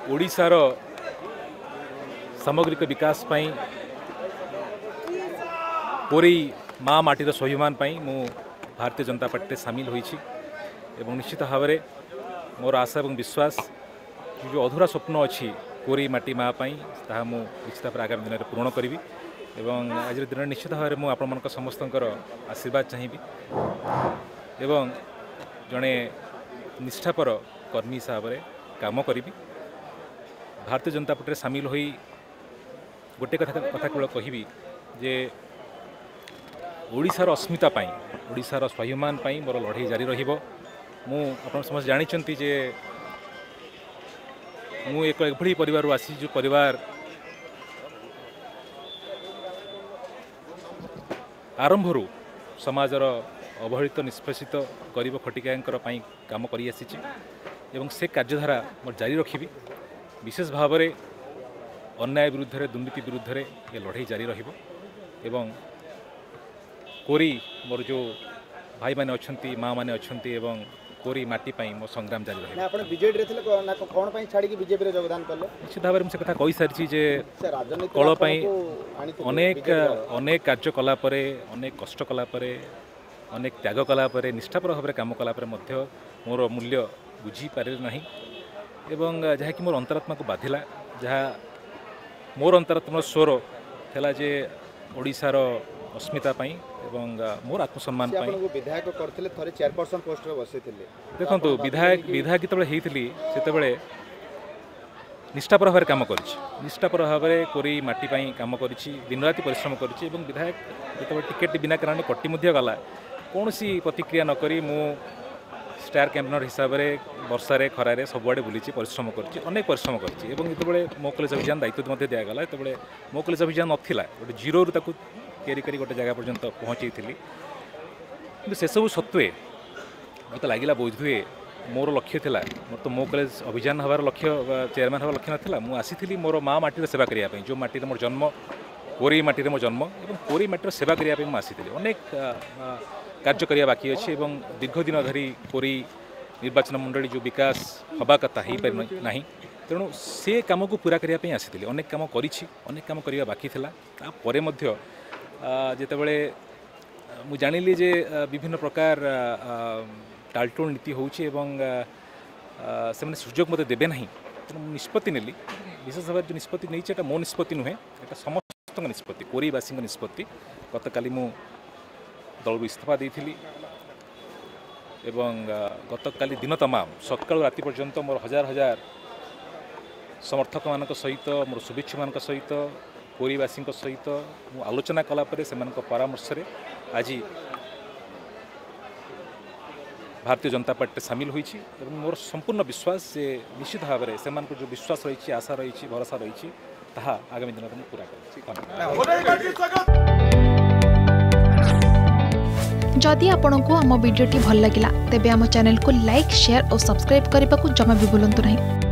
ओडिशार सामग्रिक विकास पाई कोरी माँ माटीर स्वाभिमान पाई मु भारतीय जनता पार्टी सामिल होईछि एवं निश्चित भाव में मोर आशा और विश्वास जो अधूरा स्वप्न अच्छी कोरी माटी माँ पाई ताहा मु निश्चित भाव आगामी दिन में पूरण करी एवं आज दिन निश्चित भाव में मुझे समस्त आशीर्वाद चाहिए एवं जड़े निष्ठापर कर्मी हिसाब से काम करी भारतीय जनता पार्टी सामिल होई गोटे कथा केवल कहबी जे ओडिशार अस्मिता पाई ओडिशार स्वाभिमान पाई मोर लड़ाई जारी रहिबो। मु आपन समस्त जानिचंती जे मु एक एभली परिवार आसी जो परिवार आरंभरू समाजर अवहेलित निष्पेषित गरीब खटिकायांकर पाई काम करी आसीची एवं से कार्यधारा मोर जारी रखिबी। विशेष भाव में अन्याय विरुद्ध रे दुर्नीति विरुद्ध रे ये लड़ाई जारी रहिबो एवं कोरी मोर जो भाई माने अच्छंती माँ माने अच्छंती एवं कोरी माटी पाई मो संग्राम जारी रहिबो। आपण बीजेडी रे थिले ना कोन पाई छाडी की बीजेपी रे योगदान करले निश्चित भाव में से कथा कहि सारछि जे कळ पाई अनेक अनेक कार्य कला परे अनेक कष्ट कला परे अनेक त्याग कला परे निष्ठापर भाव काम कला परे मध्य मोर मूल्य बुझी पारे नाही एवं जहाँ कि मोर अंतरात्मा को बाधिला जहाँ मोर अंतरात्मा स्वर थिला जे ओडिशार अस्मिता पाई एवं मोर आत्मसम्मान पाई विधायक करथिले थरे चेयरपर्सन पोस्ट रे बसिथिले देखंतु विधायक जेतबेले हेइथिली सेतबेले निष्ठापर भाव काम करिछि निष्ठापर भाव कोरी माटी पाई काम करिछि दिन राति परिश्रम करिछि एवं विधायक जेतबेले टिकेट बिना कारण कटि मध्य गला कोनोसी प्रतिक्रिया न करी मु स्टार कैंपेनर हिसाब से वर्षारे खरारे सबुआड़े बुली परिश्रम करें अनेक परिश्रम करें जिते मो कलेज अभियान दायित्व दिगला जो मो कलेज अभियान नाला गोटे जीरो तैयारी कर गोटे जगह पर्यंत पहुँची थी कि से सब सत्वे मत लगे बोध हुए मोर लक्ष्य था मोर तो मो कलेज अभियान हबार लक्ष्य चेयरमैन हबार लक्ष्य नाला मुझे आसी मोर माँ माटी सेवा करने जो माटी मोर जन्म कोरी माटी मो जन्म और कोरी माटी सेवा करने मुझे आसी अनेक कार्य करने बाकी अच्छे एवं दीर्घ दिन धरी कोरी निर्वाचन मंडली जो विकास हवा कथा हो पार ना तेणु से कम को पूरा करने आसी अनेक कम अनेक कम करने बाकी था जितेबले मु जानिली जे विभिन्न प्रकार टालटोल नीति होउछि से सुजोग मत देबे नहीं तेणु निष्पत्ति नेली विशेष भाव जो निष्पत्ति नहीं मो निष्पत्ति नुहे एटा समस्त निष्पत्ति कोरीवासी निष्पत्ति गतकाली मु दल इस्तीफा देइथिली एवं गतकाली दिन तमाम सकाल राति पर्यंत मोर हजार हजार समर्थक मान सहित मोर शुभेच्छु मान सहित कोरीवासी सहित मु आलोचना कलापर से परामर्श आज भारतीय जनता पार्टी सामिल होइछि एवं मोर संपूर्ण विश्वास से निश्चित भाव में से जो विश्वास रही आशा रही भरोसा रही ताहा आगामी दिन में पूरा कर। जदि आपंक आम भिडी भल लगा तेब आम चैनल को लाइक शेयर और सब्सक्राइब करने को जमा भी भूलु नहीं।